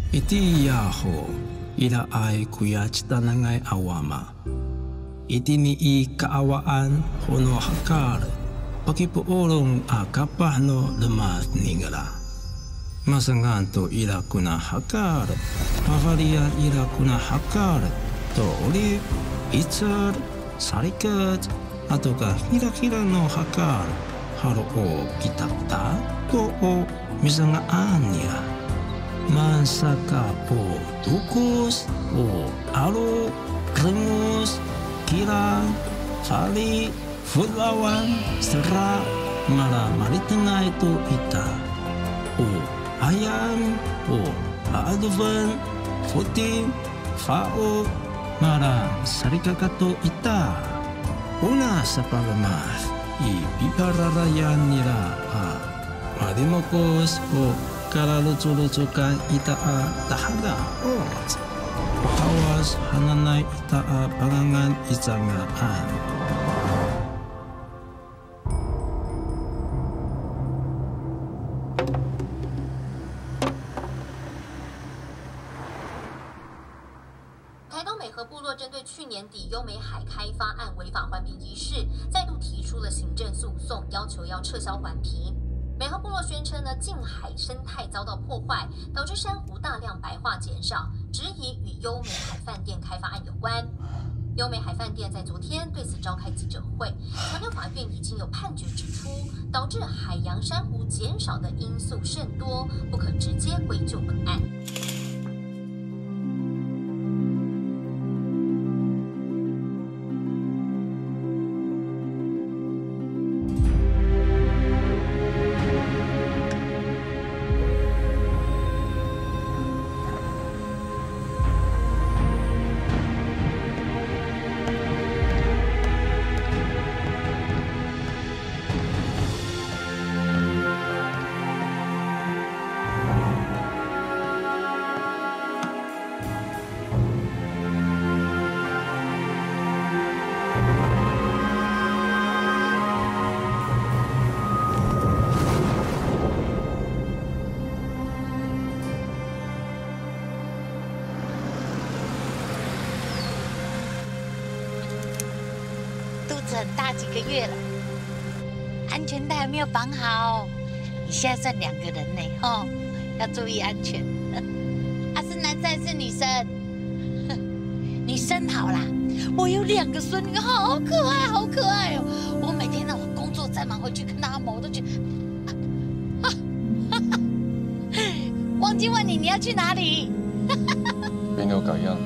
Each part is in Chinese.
Iti yaho ila ay kuya chitanangay awama. Iti ni kaawaan hono hakar pakipuulong akapah no lemas ningala. Masanganto ila kuna hakar, paharian ila kuna hakar, to olive, itzar, sarikat, atau ka hira-hira no hakar, haro o kitata, to o misangaan nila. Mansaka po tukus, o alo, rengus, kirang, fali, fudlawan, serak, malah maritengah itu ita. O ayam, o adovan, puting, fao, malah sarikakato ita. Una sa pagamas, ipipararayan nila madimokos o kalalucu-lucukan itaa tahada ot. Kawas hananay itaa pangangan isangaan. 台东美和部落针对去年底优美海开发案违法环评一事，再度提出了行政诉讼，要求要撤销环评。美和部落宣称呢，近海生态遭到破坏，导致珊瑚大量白化减少，质疑与优美海饭店开发案有关。优美海饭店在昨天对此召开记者会，强调法院已经有判决指出，导致海洋珊瑚减少的因素甚多，不可直接归咎本案。 很大几个月了，安全带还没有绑好。你现在算2个人呢，吼，要注意安全。是男生还是女生？女生好啦，我有2个孙女，好可爱，好可爱哦！我每天呢，我工作再忙回去看到他们，我都觉得，汪金问你要去哪里？ 别扭改样。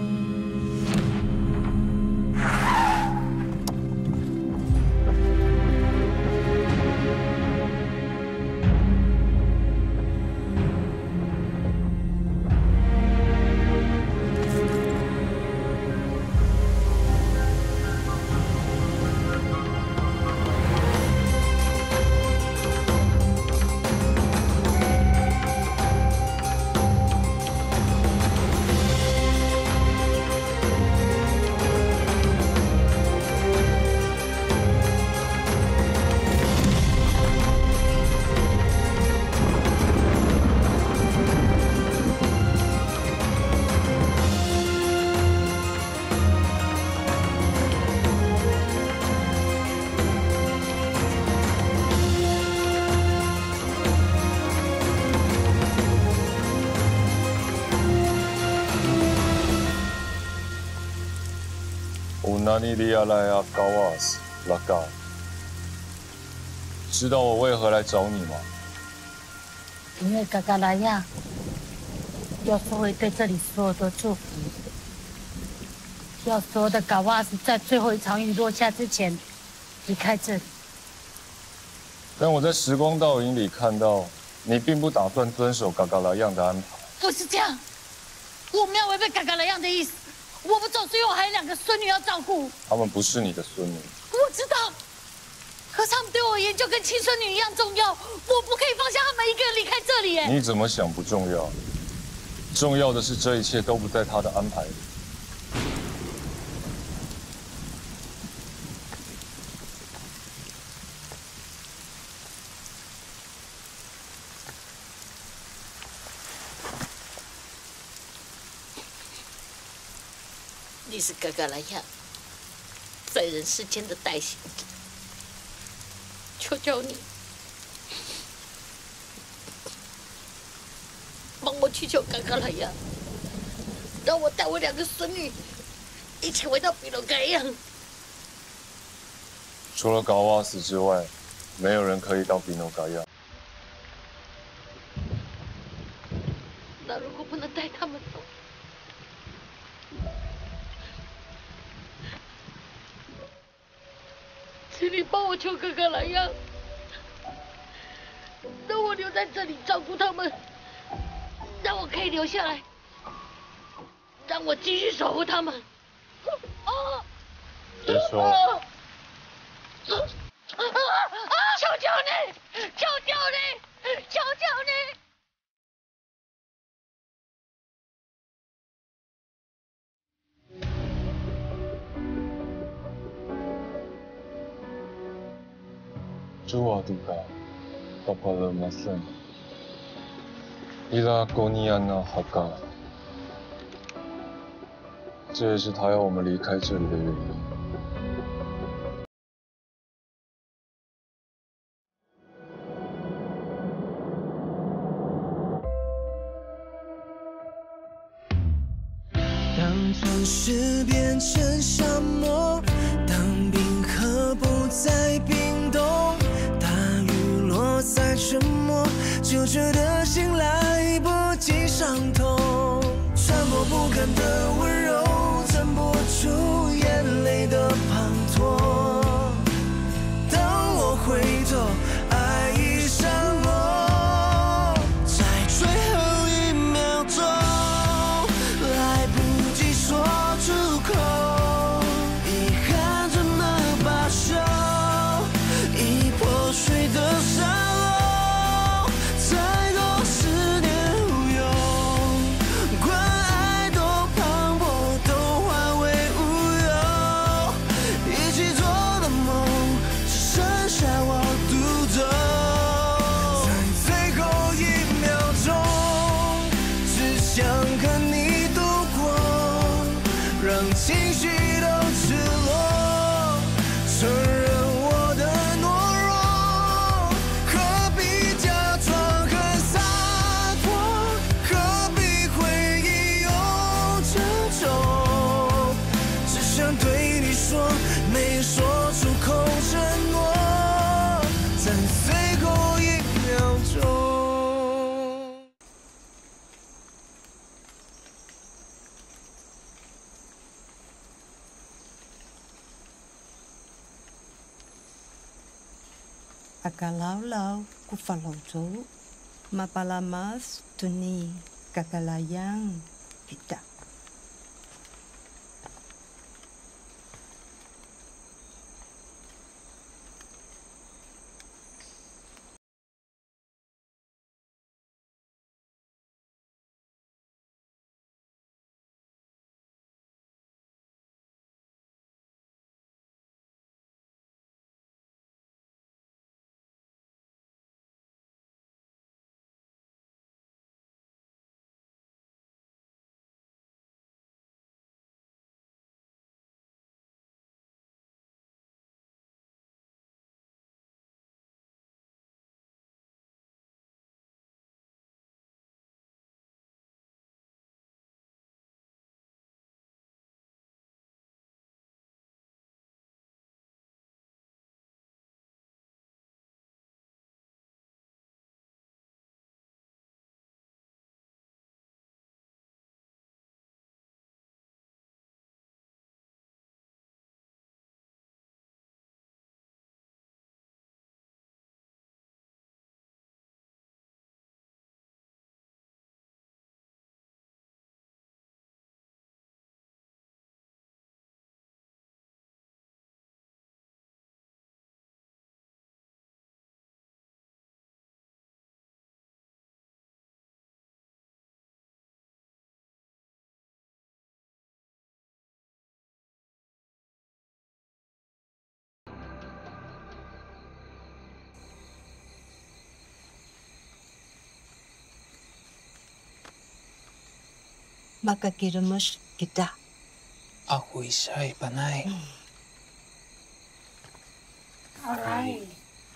哪里利亚来啊，高瓦斯拉嘎？知道我为何来找你吗？ 因为嘎嘎来呀，要收回对这里所有的祝福，要所有的嘎瓦斯在最后一场雨落下之前离开这里。 但我在时光倒影里看到，你并不打算遵守嘎嘎来样的安排。 不是这样，我没有违背嘎嘎来样的意思。我不走，所以我还有2个孙女要照顾。 他们不是你的孙女。 我知道，可是他们对我而言就跟亲孙女一样重要，我不可以放下他们一个人离开这里。 你怎么想不重要？重要的是这一切都不在他的安排里。 你是嘎嘎拉亚在人世间的代行者，求求你帮我去求嘎嘎拉亚，让我带我2个孙女一起回到比罗盖亚。 除了高瓦斯之外，没有人可以到比诺盖亚。 那如果不能带他们走，请你帮我求哥哥来呀，让我留在这里照顾他们，让我可以留下来，让我继续守护他们。 别说。 求求你，求求你，求求你！ 朱瓦杜卡，巴巴勒马森，伊拉贡尼亚纳哈嘎，这也是他要我们离开这里的原因。 当城市变成沙漠，当冰河不再冰冻，大雨落在沉默，久久的心来不及伤痛，穿过不甘的温柔，撑不住眼泪的滂沱。当我回头，爱已散落，在最后1秒钟。说出口，遗憾怎么罢休？已破碎的沙漏，再多10年无用，关爱都磅礴，都化为乌有。一起做的梦，只剩下我独走。在最后1秒钟，只想和你度过。让情绪都赤裸，承认我的懦弱，何必假装很洒脱？何必回忆又沉重？只想对你说，没说出口承诺，在最后1秒钟。 Kakalaulaw kufalauto, mapalamas tuni kakalayang kita. Makakiramas kita. Ako isa'y panay. Alright.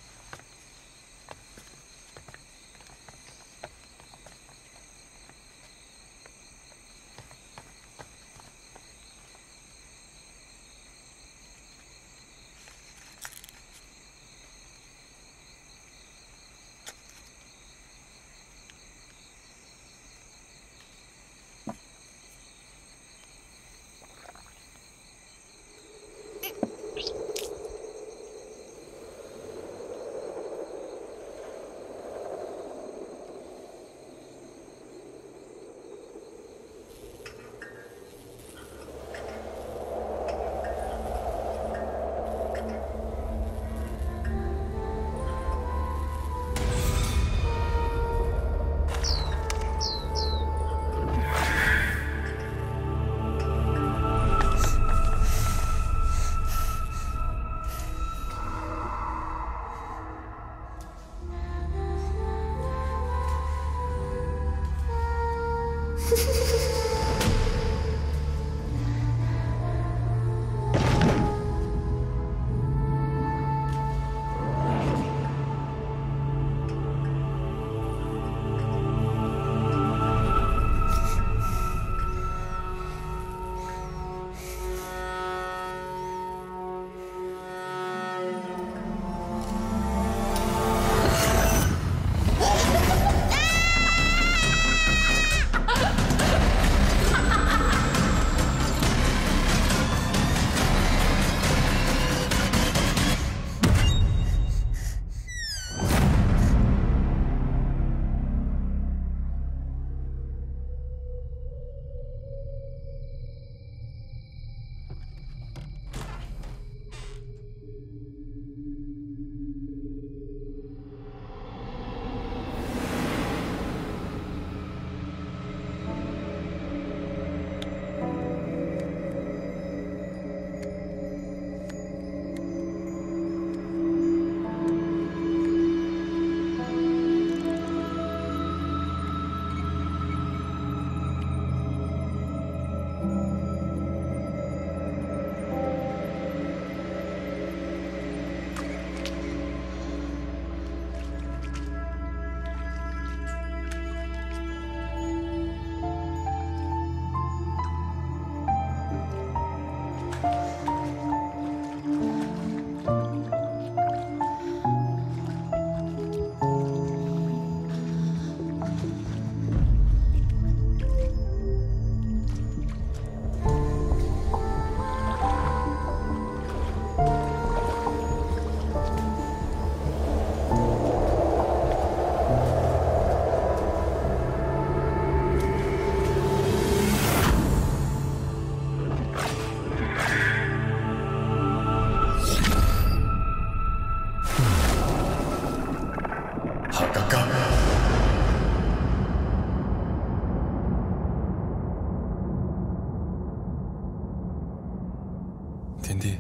天帝，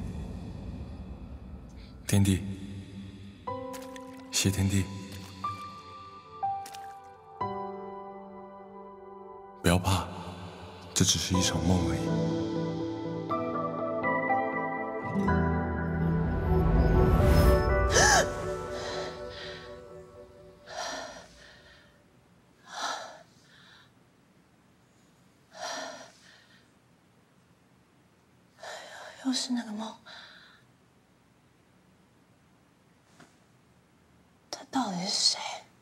天帝，谢天帝，不要怕，这只是一场梦而已。 又是那个梦，他到底是谁？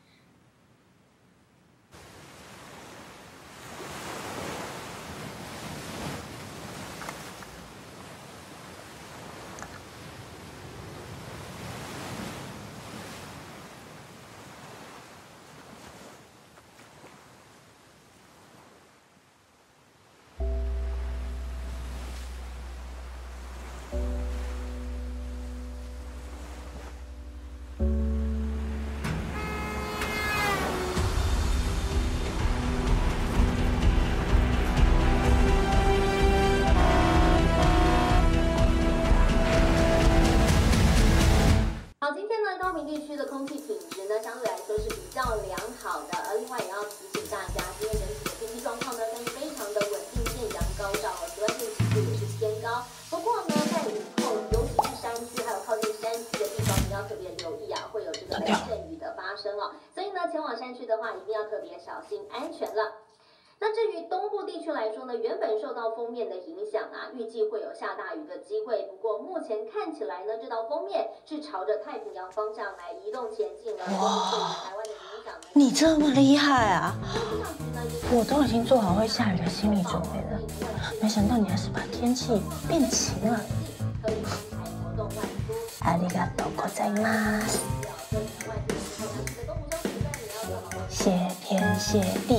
好，今天呢，高屏地区的空气品质呢，相对来说是比较良好的。而另外也要提醒大家，今天整体的天气状况呢，算是非常的稳定，艳阳高照，紫外线指数也是断掉。 阵雨的发生哦，所以呢，前往山区的话，一定要特别小心安全了。那至于东部地区来说呢，原本受到锋面的影响啊，预计会有下大雨的机会。不过目前看起来呢，这道锋面是朝着太平洋方向来移动前进了。哇，对台湾的影响呢？ 你这么厉害啊！我都已经做好会下雨的心理准备了，没想到你还是把天气变晴了。ありがとうございます。谢天谢地。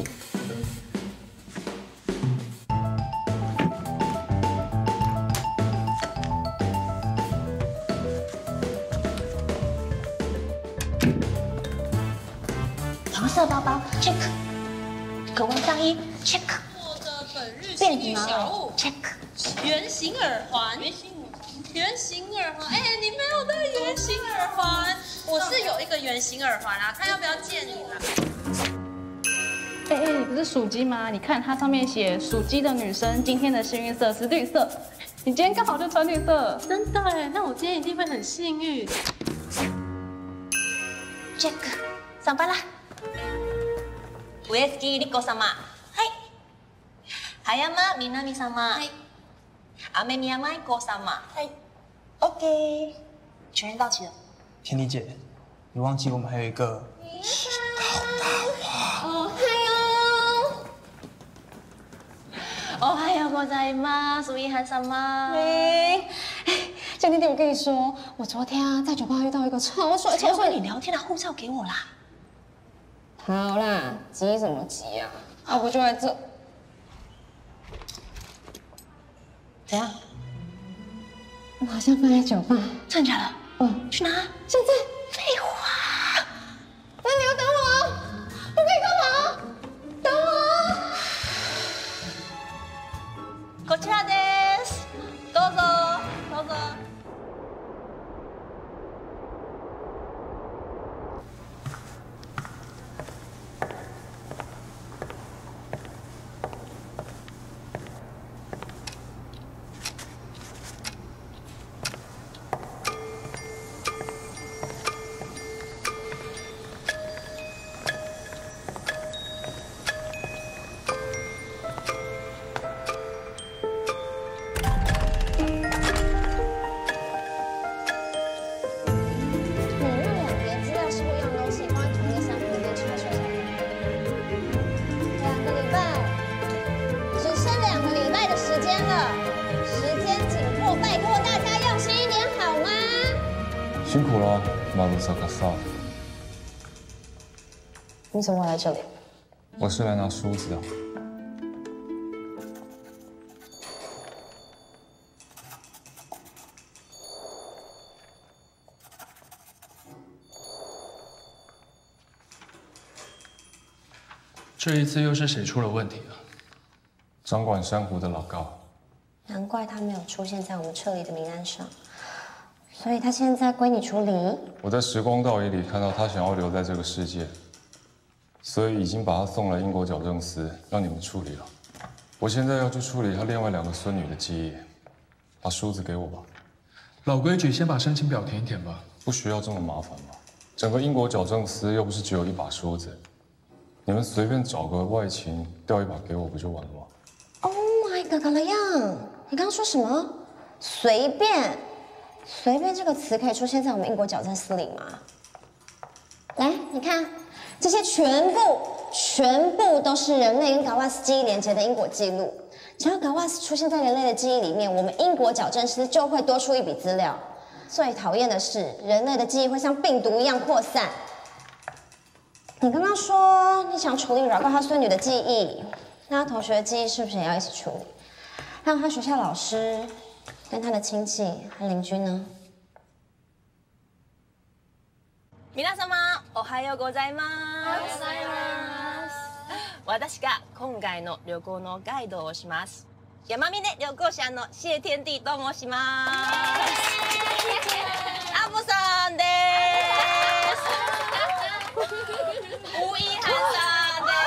黄色包包 check， 格纹上衣 check， 我的本日便幸运毛小物 check， 圆形耳环，圆形耳环，哎，你没有戴圆形耳环，我是有一个圆形耳环啊，看要不要借你啦？ 你不是属鸡吗？你看它上面写属鸡的女生今天的幸运色是绿色，你今天刚好就穿绿色。 真的哎，那我今天一定会很幸运。 check， 上班啦。上杉莉子様、はい。葉山みなみ様、はい。雨宮舞子様、はい。OK， 全员到齐了。 天地姐，你忘记我们还有一个知道大话。 哦嗨哟，ございます，ウィハン様。 江天地，我跟你说，我昨天啊在酒吧遇到一个超帅。 谁要跟你聊天的护照给我啦。 好啦，急什么急啊？啊，不就在这？ 怎样？ 我好像放在酒吧。 真的假的？ 嗯， 去拿。 现在？ 废话。 那你要等我，我可以干嘛？等我。 こちらです。どうぞ，どうぞ。 辛苦了，马鲁萨卡萨。 你怎么会来这里？ 我是来拿梳子的。 这一次又是谁出了问题啊？ 掌管珊瑚的老高。 难怪他没有出现在我们撤离的名单上。所以他现在归你处理。 我在时光倒影里看到他想要留在这个世界，所以已经把他送来英国矫正司，让你们处理了。我现在要去处理他另外2个孙女的记忆，把梳子给我吧。 老规矩，先把申请表填一填吧。 不需要这么麻烦吧？整个英国矫正司又不是只有1把梳子，你们随便找个外勤调1把给我不就完了吗 ？Oh my god， 嘎啦样，你刚刚说什么？随便？随便这个词可以出现在我们英国矫正司里吗？来，你看，这些全部都是人类跟嘎瓦斯记忆连接的因果记录。只要嘎瓦斯出现在人类的记忆里面，我们英国矫正司就会多出一笔资料。最讨厌的是，人类的记忆会像病毒一样扩散。你刚刚说你想处理饶告他孙女的记忆，那他同学的记忆是不是也要一起处理？还有他学校老师。跟他的亲戚和邻居呢？ 皆様、おはようございます。おはようございます。私が今回の旅行のガイドをします。山峰旅行者の谢天地と申します。阿布さんです。吴一涵さんです。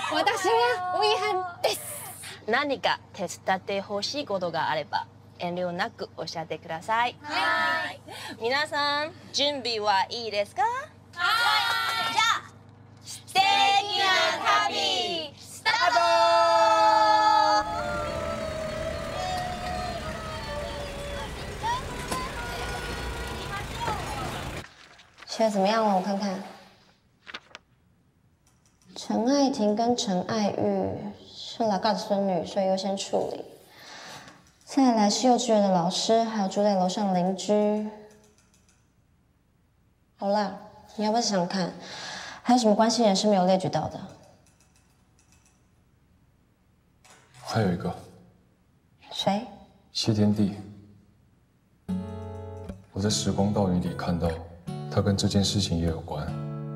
私は吴一涵です。 何か手伝ってほしいことがあれば遠慮なくおっしゃってください。はい。 皆さん準備はいいですか？はい。じゃあ素敵な旅スタート！ 写的怎么样了？我看看。陈爱婷跟陈爱玉是老大的孙女，所以优先处理。再来是幼稚园的老师，还有住在楼上的邻居。好啦，你要不要想想看，还有什么关系人是没有列举到的？ 还有一个， 谁？ 谢天地。我在时光倒影里看到，他跟这件事情也有关。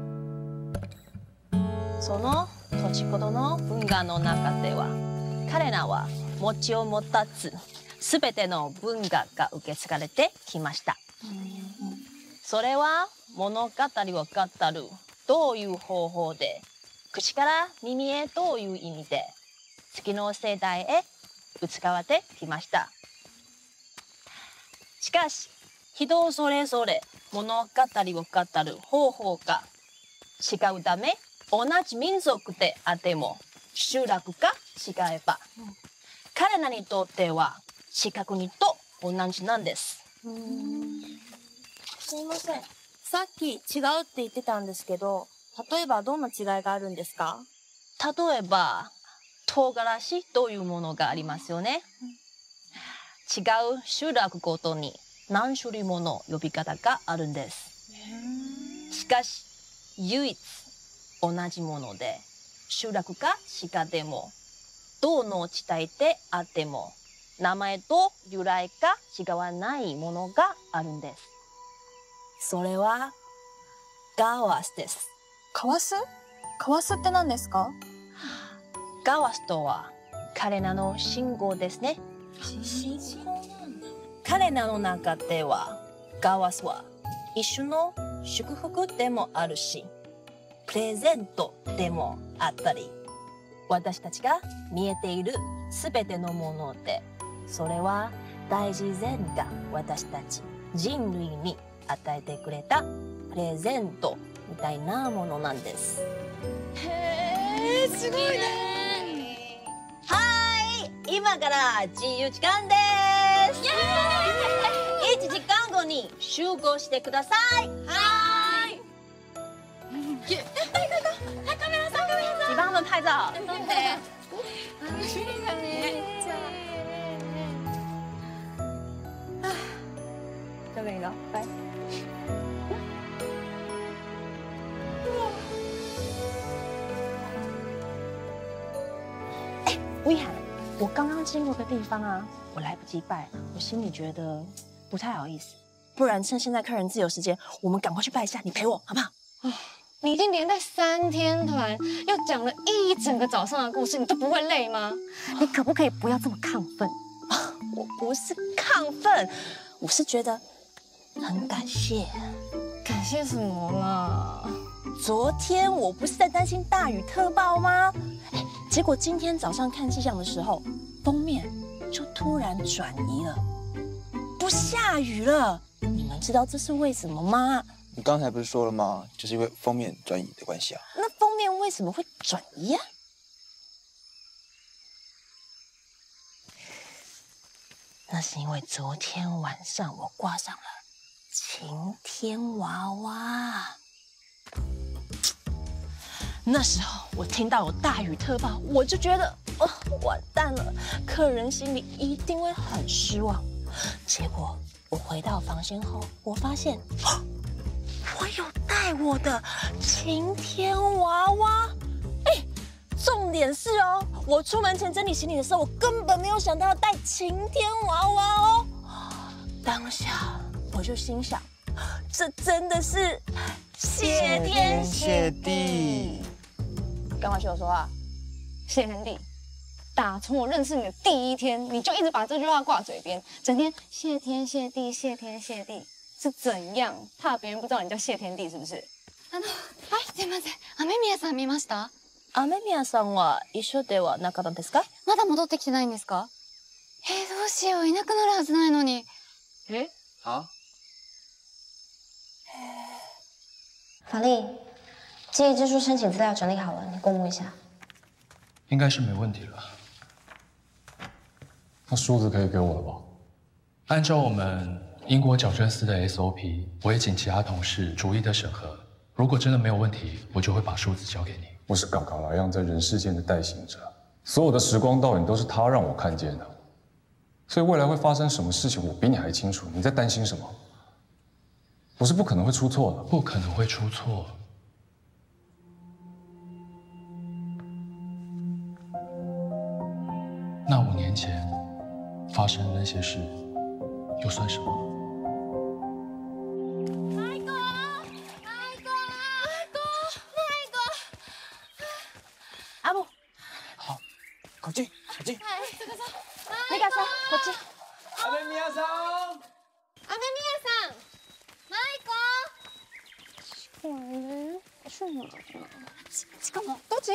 その土地ほどの文化の中では、彼らは持ちを持たず、すべての文化が受け継がれてきました。それは物語を語るどういう方法で、口から耳へどういう意味で、次の世代へ使われてきました。しかし、人それぞれ物語を語る方法が違うため、同じ民族であっても集落が違えば、彼らにとっては近くにと同じなんです。 すいません。さっき違うって言ってたんですけど、例えばどんな違いがあるんですか？ 例えば唐辛子というものがありますよね。違う集落ごとに何種類もの呼び方があるんです。しかし唯一同じもので集落が違ってもどの地帯であっても名前と由来が違わないものがあるんです。 それはガワスです。 カワス？カワスって何ですか？ ガワスとは彼らの信号ですね。 信号なんだ。彼らの中ではガワスは一種の祝福でもあるし、プレゼントでもあったり、私たちが見えているすべてのもので、それは大自然が私たち人類に与えてくれたプレゼントみたいなものなんです。 へー、すごいね。 はーい、今から自由時間です。1時間後に集合してください。はーい。 カメラさん、カメラさん。 你帮他们拍照。 楽しみだね。 交给你了，拜。哎，威涵，我刚刚经过个地方啊，我来不及拜，我心里觉得不太好意思。不然趁现在客人自由时间，我们赶快去拜一下，你陪我好不好？ 你已经连带3天团，又讲了一整个早上的故事，你都不会累吗？你可不可以不要这么亢奋？ 我不是亢奋，我是觉得很感谢。 感谢什么啦？ 昨天我不是在担心大雨特报吗？哎，结果今天早上看气象的时候，封面就突然转移了，不下雨了。你们知道这是为什么吗？ 你刚才不是说了吗？就是因为封面转移的关系啊。 那封面为什么会转移啊？那是因为昨天晚上我挂上了晴天娃娃。那时候我听到有大雨特报，我就觉得完蛋了，客人心里一定会很失望。结果我回到房间后，我发现我有带我的晴天娃娃。哎，重点是哦，我出门前整理行李的时候，我根本没有想到要带晴天娃娃哦。当下我就心想，这真的是谢天谢地。干嘛学我说话？ 谢天地，打从我认识你的第一天，你就一直把这句话挂嘴边，整天谢天谢地，谢天谢地，是怎样？怕别人不知道你叫谢天地是不是？ はい、すいません。雨宮さん見ました？ 雨宮さんは一緒ではなかったですか？ まだ戻ってきてないんですか？どうしよう、いなくなるはずないのに。 啊？ 法力，记忆之书申请资料整理好了，你公布一下。 应该是没问题了。 那梳子可以给我了吧？ 按照我们英国矫正司的 SOP， 我也请其他同事逐一的审核。如果真的没有问题，我就会把梳子交给你。 我是嘎嘎拉样在人世间的代行者，所有的时光倒影都是他让我看见的，所以未来会发生什么事情，我比你还清楚。你在担心什么？我是不可能会出错的， 不可能会出错。那5年前发生的那些事，又算什么？ 阿母， 好，こっち。 美香さん、こっち。 雨宮さん。 雨宮さん、マイコ。奇怪呢，去哪了？しかもどっち？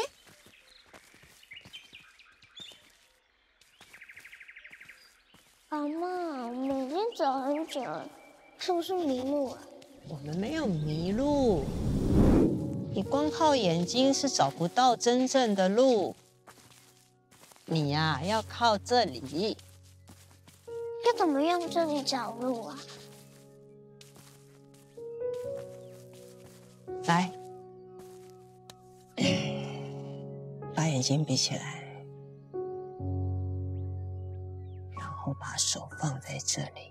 阿嬷，我们已经走很久了，是不是迷路了？ 我们没有迷路，你光靠眼睛是找不到真正的路。你呀，要靠这里。 要怎么用这里找路啊？ 来，把眼睛闭起来，然后把手放在这里。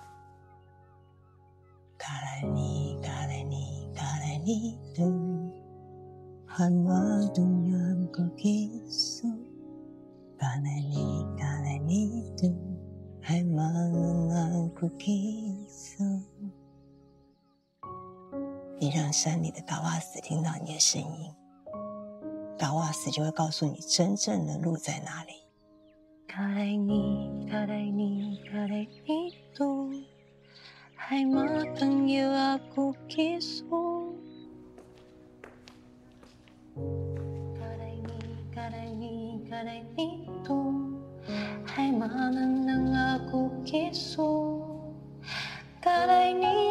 嘎来尼，嘎来尼，嘎来尼嘟，汉马东南古基苏，嘎来尼，嘎来尼嘟，汉马南古基苏。你让山里的嘎瓦斯听到你的声音，嘎瓦斯就会告诉你真正的路在哪里。嘎来尼，嘎来尼，嘎来尼嘟。Hai matang yêu aku kisah. Kadai ni tu. Hai manang nang aku kisah. Kadai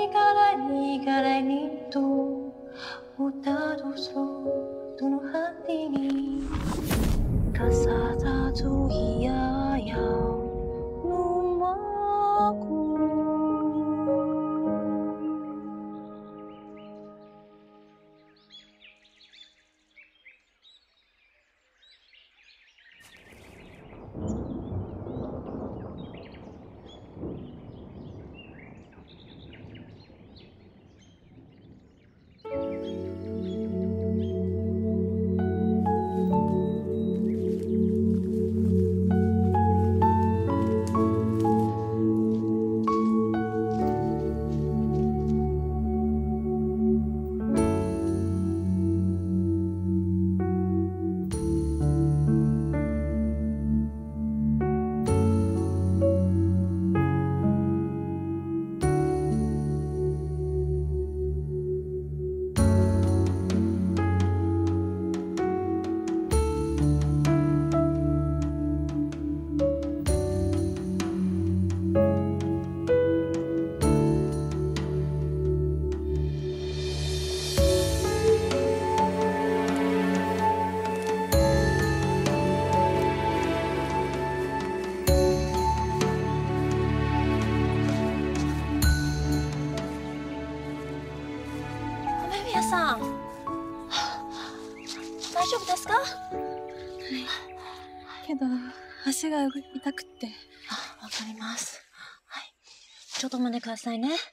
ni tu. Udah dusro tunu hati ni. Kasada tu iya yau lumaku. 大丈夫ですか？ けど足が痛くて。 わかります。はい。ちょっとお待ちくださいね。見つか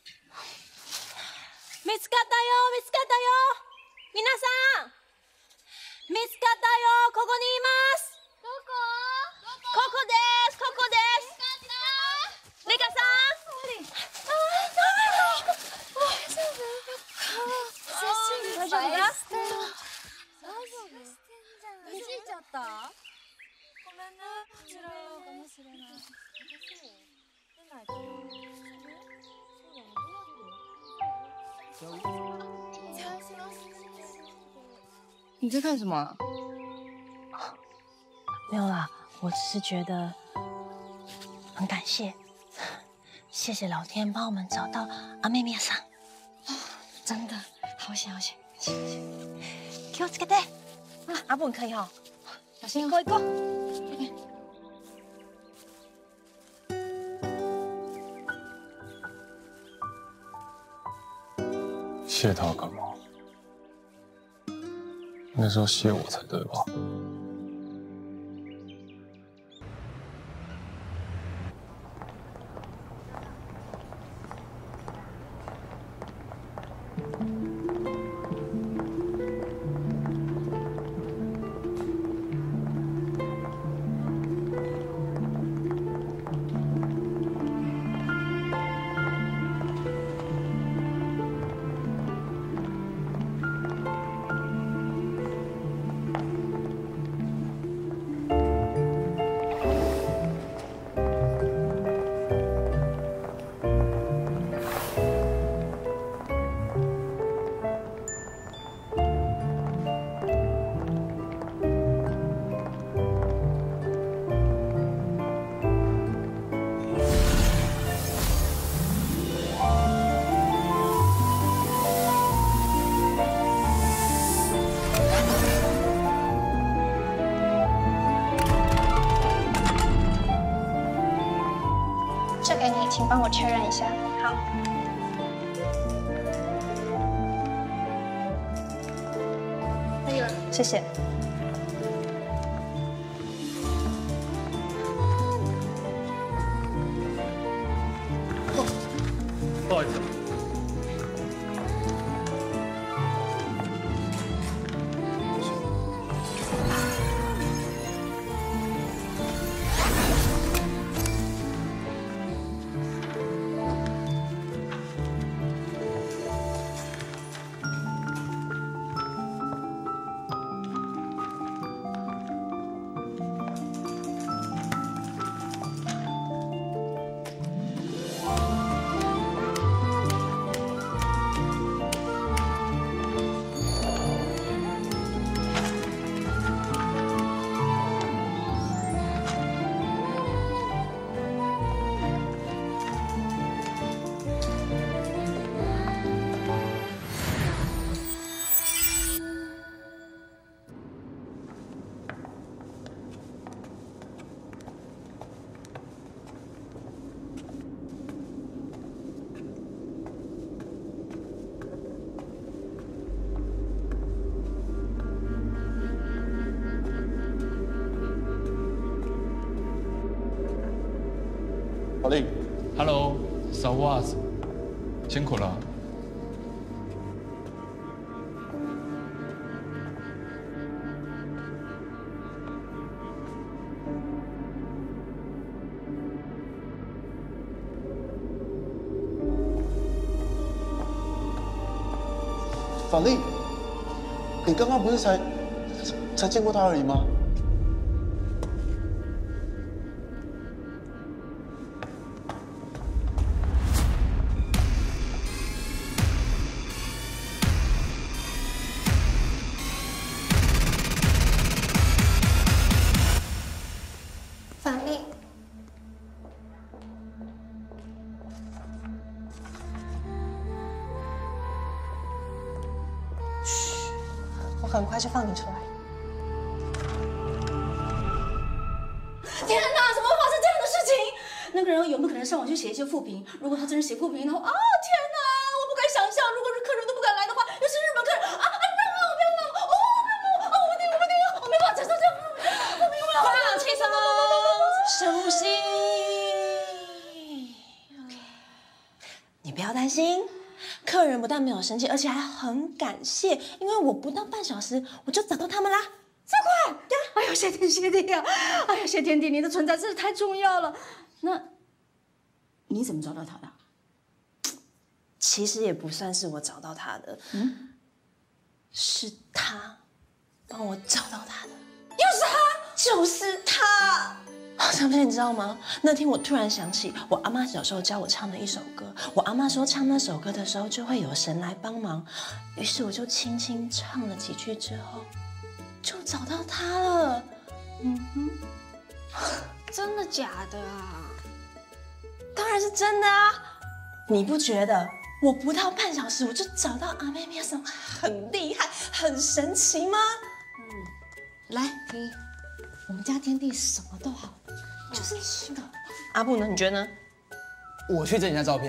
ったよ、見つかったよ。皆さん、見つかったよ。ここにいます。 どこ？ ここです。ここです。リカさん。大丈夫だ？ 気づいちゃった？ごめんね。こちらかもしれない。出ないかな？你在看什么啊？ 没有啦，我只是觉得很感谢，谢谢老天帮我们找到阿妹妹桑。 真的好险好险！ 気をつけて。阿布，你可以哈， 小心哦。Go。 谢他干嘛？应该是要谢我才对吧？ 这给你，请帮我确认一下。好。那个，谢谢。 不好意思。 好嘞 ，Hello， 小袜子，辛苦了。 法令，你刚刚不是才见过他而已吗？ 法令， 嘘，我很快就放你出来。 天哪，怎么会发生这样的事情？那个人有没有可能上网去写一些负评？如果他真是写负评的话，啊，天哪，我不敢想象，如果是客人都不敢来的话，又是日本客人啊！不要闹，哦，不要闹，我不听，我没办法承受这样负评，我放轻松，深呼吸。 你不要担心，客人不但没有生气，而且还很感谢，因为我不到半小时我就找到他们啦。 这么快？哎呦，谢天谢地啊！哎呀，谢天地，你的存在真是太重要了。那你怎么找到他的？ 其实也不算是我找到他的，是他帮我找到他的。 又是他？ 就是他。上面你知道吗？那天我突然想起我阿妈小时候教我唱的一首歌，我阿妈说唱那首歌的时候就会有神来帮忙，于是我就轻轻唱了几句之后，就找到他了。 真的假的啊？ 当然是真的啊！你不觉得我不到半小时我就找到阿妹咪什么很厉害、很神奇吗？ 来，听，我们家天地什么都好，就是那个阿布呢？你觉得呢？ 我去整你下照片。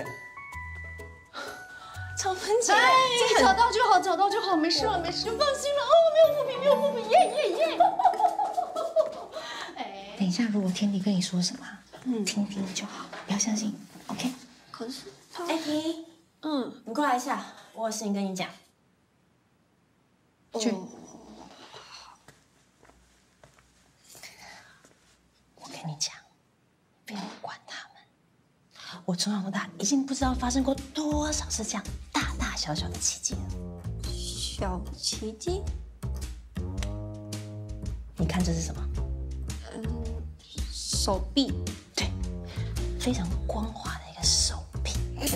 超分姐， 哎，找到就好，找到就好，没事了，没事，放心了。哦，没有负评，没有负评，耶耶耶！哎，等一下，如果天地跟你说什么，听听就好，不要相信 ，OK？ 可是他，哎，婷，你过来一下，我有事情跟你讲。 去。 我跟你讲，不要管他们。我从小到大已经不知道发生过多少次这样大大小小的奇迹了。 小奇迹？ 你看这是什么？ 手臂。 对，非常光滑的一个手臂。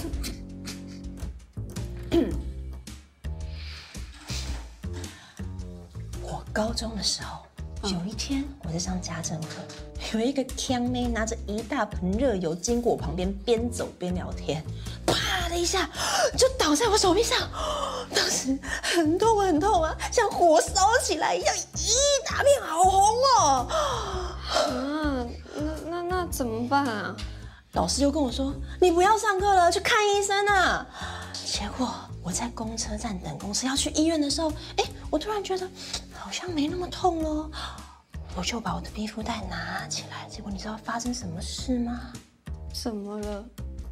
我高中的时候，有一天我在上家政课，有一个强妹拿着一大盆热油经过我旁边，边走边聊天，啪的一下就倒在我手臂上，当时很痛很痛啊，像火烧起来一样，一大片好红哦。 啊，那怎么办啊？ 老师就跟我说：“你不要上课了，去看医生啊！”结果我在公车站等公车要去医院的时候，我突然觉得好像没那么痛了，我就把我的皮肤带拿起来。结果你知道发生什么事吗？ 怎么了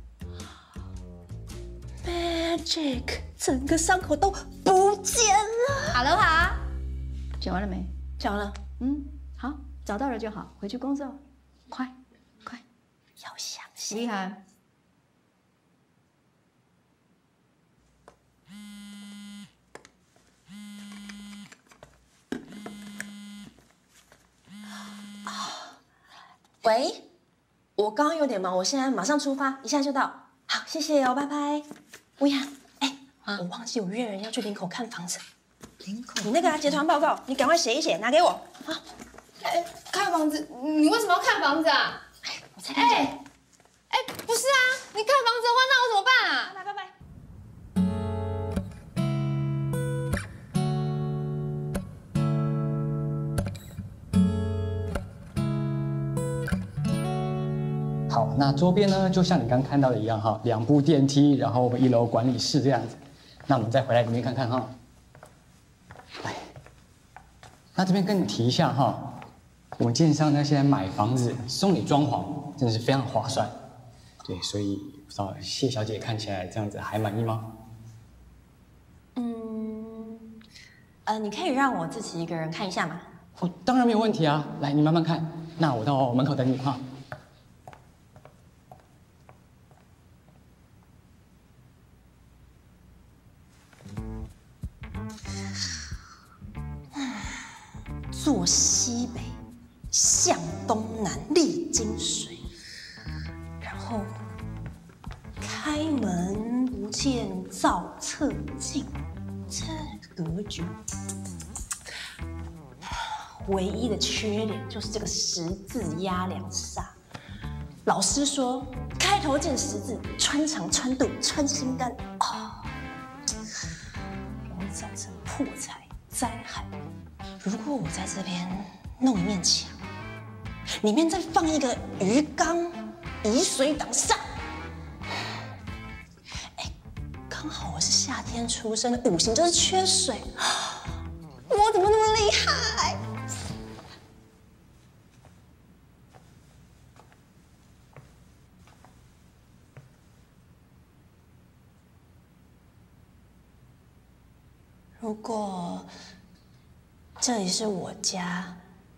？Magic， 整个伤口都不见了。 好了哈，讲完了没？ 讲完了。 好，找到了就好，回去工作，快， 要相信。 厉害。 喂，我刚刚有点忙，我现在马上出发，一下就到。好，谢谢哦，拜拜。吴雅，我忘记我约人要去林口看房子。林口，你那个结团报告，你赶快写一写，拿给我。好。 看房子？你为什么要看房子啊？ 我才看见。 不是啊，你看房子的话，那我怎么办啊？ 拜拜。 好，那桌边呢，就像你刚看到的一样哈，2部电梯，然后我们1楼管理室这样子。那我们再回来里面看看哈。来，那这边跟你提一下哈，我们建商呢现在买房子送你装潢，真的是非常划算。对，所以不知道谢小姐看起来这样子还满意吗？ 你可以让我自己一个人看一下吗？ 哦，当然没有问题啊。来，你慢慢看。那我到门口等你哈。 坐西北，向东南，历经水，然后开门不见灶侧镜，这格局。唯一的缺点就是这个十字压梁煞。老师说，开头见十字，穿肠、穿肚、穿心肝，容易造成破财灾害。如果我在这边弄一面墙，里面再放一个鱼缸，以水挡煞，刚好我是夏天出生的，5行就是缺水，我怎么那么厉害？如果这里是我家，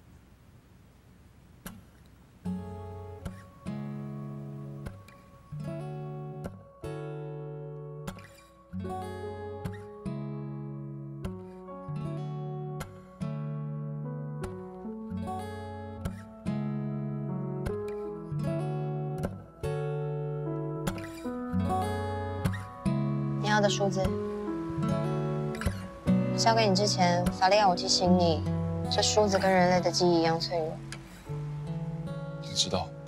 你要的数字。交给你之前，法力要我提醒你，这梳子跟人类的记忆一样脆弱。 你知道。